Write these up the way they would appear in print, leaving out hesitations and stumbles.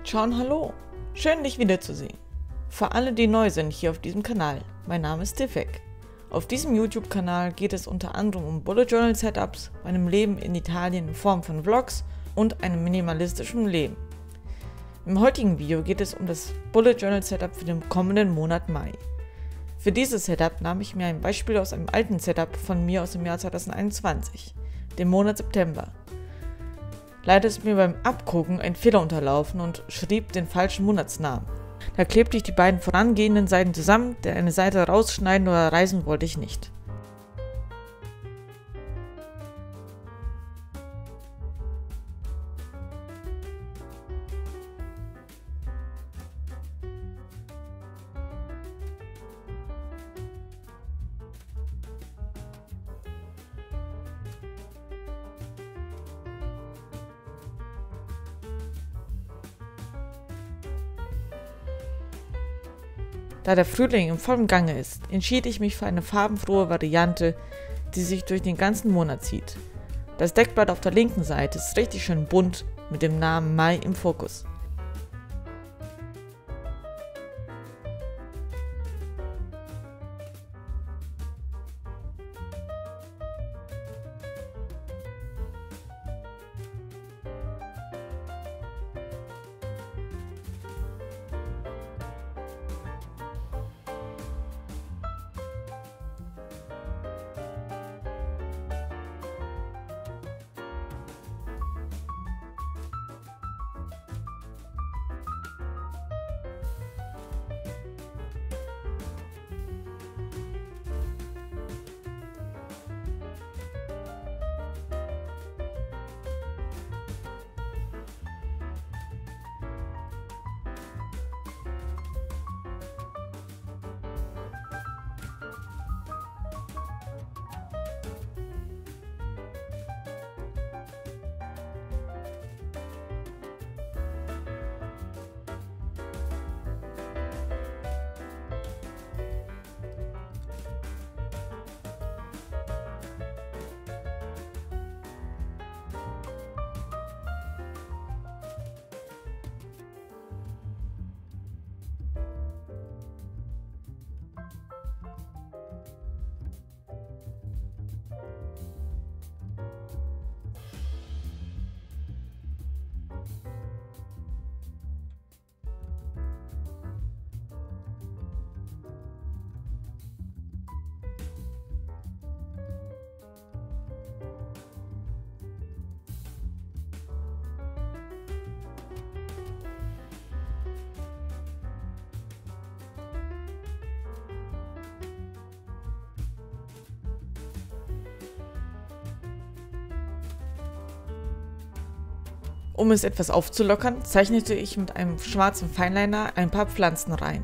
Ciao und hallo, schön dich wiederzusehen. Für alle, die neu sind hier auf diesem Kanal, mein Name ist Tifek. Auf diesem YouTube-Kanal geht es unter anderem um Bullet Journal Setups, meinem Leben in Italien in Form von Vlogs und einem minimalistischen Leben. Im heutigen Video geht es um das Bullet Journal Setup für den kommenden Monat Mai. Für dieses Setup nahm ich mir ein Beispiel aus einem alten Setup von mir aus dem Jahr 2021, dem Monat September. Leider ist mir beim Abgucken ein Fehler unterlaufen und schrieb den falschen Monatsnamen. Da klebte ich die beiden vorangehenden Seiten zusammen, denn eine Seite rausschneiden oder reißen wollte ich nicht. Da der Frühling im vollen Gange ist, entschied ich mich für eine farbenfrohe Variante, die sich durch den ganzen Monat zieht. Das Deckblatt auf der linken Seite ist richtig schön bunt mit dem Namen Mai im Fokus. Um es etwas aufzulockern, zeichnete ich mit einem schwarzen Fineliner ein paar Pflanzen rein.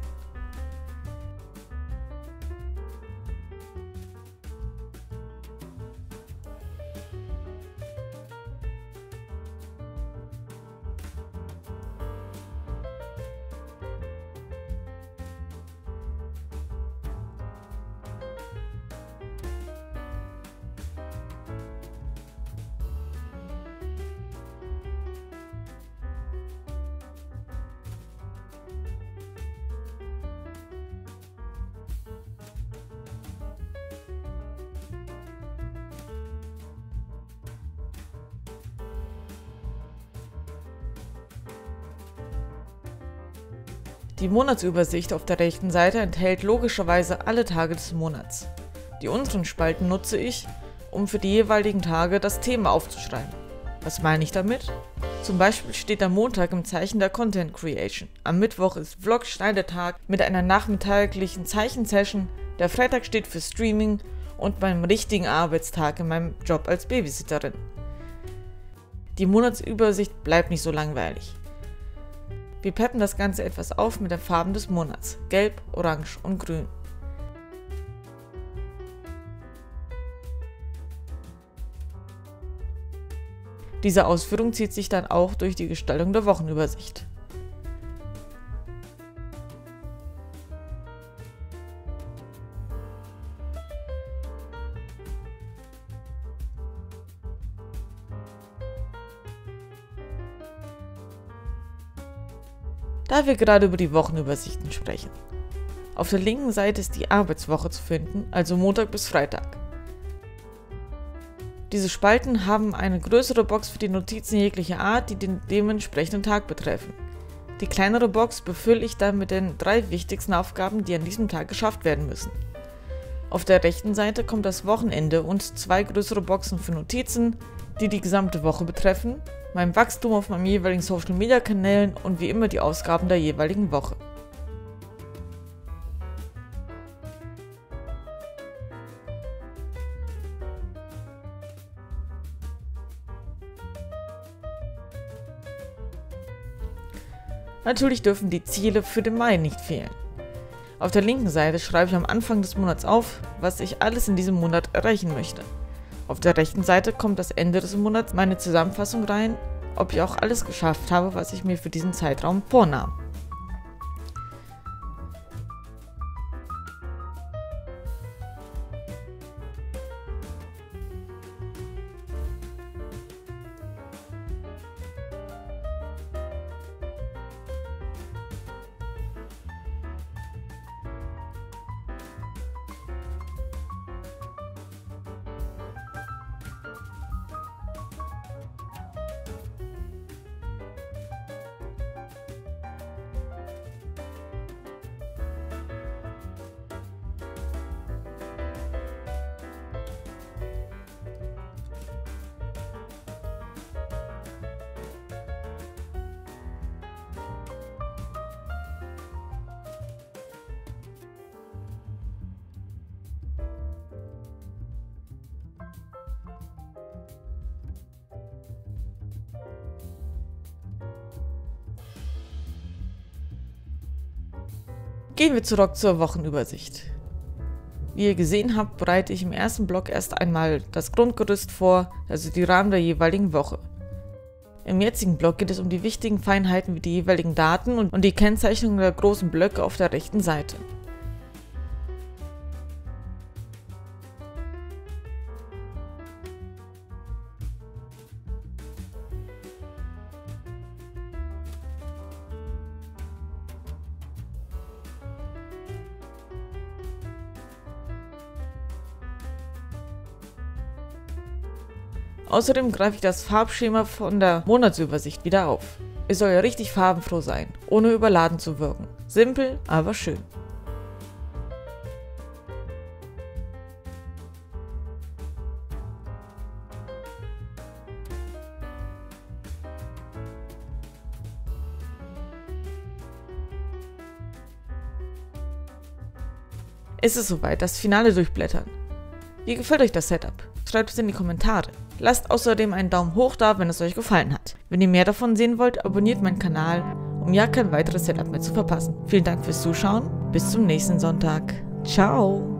Die Monatsübersicht auf der rechten Seite enthält logischerweise alle Tage des Monats. Die unteren Spalten nutze ich, um für die jeweiligen Tage das Thema aufzuschreiben. Was meine ich damit? Zum Beispiel steht der Montag im Zeichen der Content Creation. Am Mittwoch ist Vlog-Schneidetag mit einer nachmittaglichen Zeichensession. Der Freitag steht für Streaming und meinem richtigen Arbeitstag in meinem Job als Babysitterin. Die Monatsübersicht bleibt nicht so langweilig. Wir peppen das Ganze etwas auf mit den Farben des Monats, Gelb, Orange und Grün. Diese Ausführung zieht sich dann auch durch die Gestaltung der Wochenübersicht. Da wir gerade über die Wochenübersichten sprechen. Auf der linken Seite ist die Arbeitswoche zu finden, also Montag bis Freitag. Diese Spalten haben eine größere Box für die Notizen jeglicher Art, die den dementsprechenden Tag betreffen. Die kleinere Box befülle ich dann mit den 3 wichtigsten Aufgaben, die an diesem Tag geschafft werden müssen. Auf der rechten Seite kommt das Wochenende und 2 größere Boxen für Notizen, die die gesamte Woche betreffen, mein Wachstum auf meinen jeweiligen Social Media Kanälen und wie immer die Ausgaben der jeweiligen Woche. Natürlich dürfen die Ziele für den Mai nicht fehlen. Auf der linken Seite schreibe ich am Anfang des Monats auf, was ich alles in diesem Monat erreichen möchte. Auf der rechten Seite kommt das Ende des Monats meine Zusammenfassung rein, ob ich auch alles geschafft habe, was ich mir für diesen Zeitraum vornahm. Gehen wir zurück zur Wochenübersicht. Wie ihr gesehen habt, bereite ich im ersten Block erst einmal das Grundgerüst vor, also die Rahmen der jeweiligen Woche. Im jetzigen Block geht es um die wichtigen Feinheiten wie die jeweiligen Daten und die Kennzeichnung der großen Blöcke auf der rechten Seite. Außerdem greife ich das Farbschema von der Monatsübersicht wieder auf. Es soll ja richtig farbenfroh sein, ohne überladen zu wirken. Simpel, aber schön. Es ist soweit, das Finale durchblättern. Wie gefällt euch das Setup? Schreibt es in die Kommentare. Lasst außerdem einen Daumen hoch da, wenn es euch gefallen hat. Wenn ihr mehr davon sehen wollt, abonniert meinen Kanal, um ja kein weiteres Setup mehr zu verpassen. Vielen Dank fürs Zuschauen, bis zum nächsten Sonntag. Ciao!